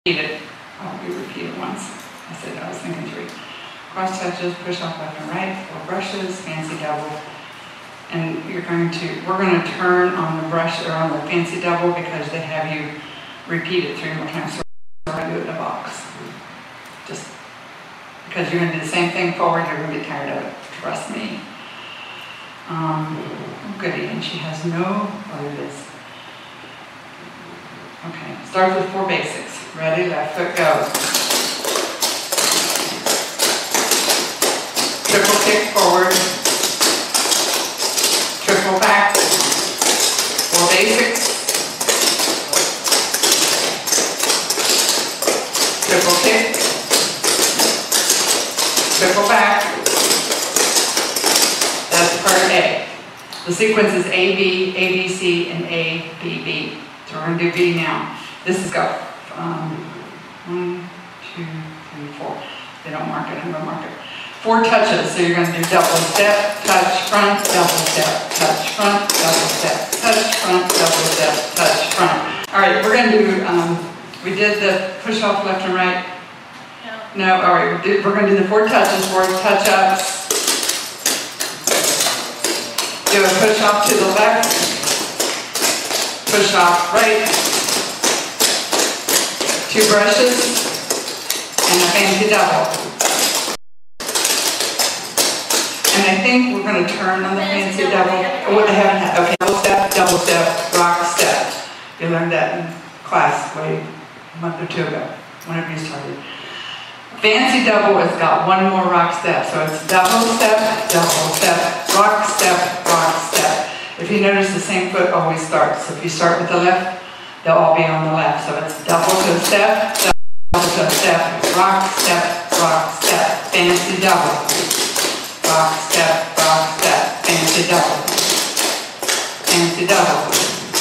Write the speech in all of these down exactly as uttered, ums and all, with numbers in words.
repeat it. Oh, we repeat it once. I said I was thinking three. Cross touches, push off left and right, four brushes, fancy double. And you're going to, we're going to turn on the brush or on the fancy double because they have you repeat it three more times. So I do it in a box. Just because you're going to do the same thing forward, you're going to get tired of it. Trust me. Um, oh goody, and she has no, oh there it is. Okay, start with four basics. Ready, left foot goes. Triple kick forward. Triple back. Four basics. Triple kick. Triple back. That's part A. The sequence is A, B, A, B, C, and A, B, B. So we're going to do B now. This has got um, one, two, three, four. They don't mark it, I'm going to mark it. Four touches, so you're going to do double step, touch, front, double step, touch, front, double step, touch, front, double step, touch, front. All right, we're going to do, um, we did the push off left and right. No. No, all right, we're going to do the four touches, four touch-ups. Do a push off to the left, push off right, two brushes, and a fancy double. And I think we're going to turn on the fancy double. Oh, what they haven't had. Okay, double step, double step, rock step. You learned that in class way a month or two ago, whenever you started. Fancy double has got one more rock step. So it's double step, double step, rock step, rock step. If you notice, the same foot always starts. So if you start with the left, they'll all be on the left. So it's double to step, double to step, rock step, rock step, fancy double. Rock step, rock step, fancy double. Fancy double.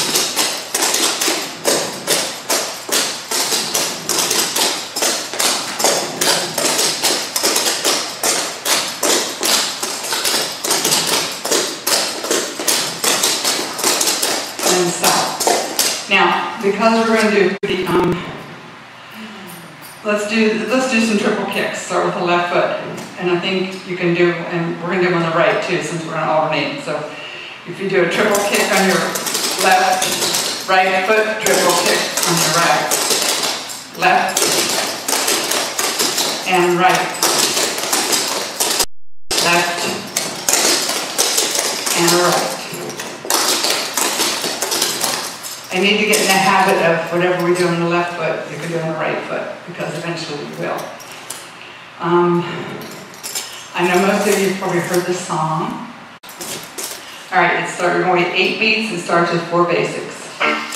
And stop. Now, because we're going to do the um let's do let's do some triple kicks. Start with the left foot. And I think you can do, and we're going to do them on the right too, since we're going to alternate. So if you do a triple kick on your left, right foot, triple kick on your right. Left and right. Left and right. I need to get in the habit of whatever we do on the left foot, you can do on the right foot, because eventually you will. Um, I know most of you have probably heard this song. All right, it started going eight beats and starts with four basics.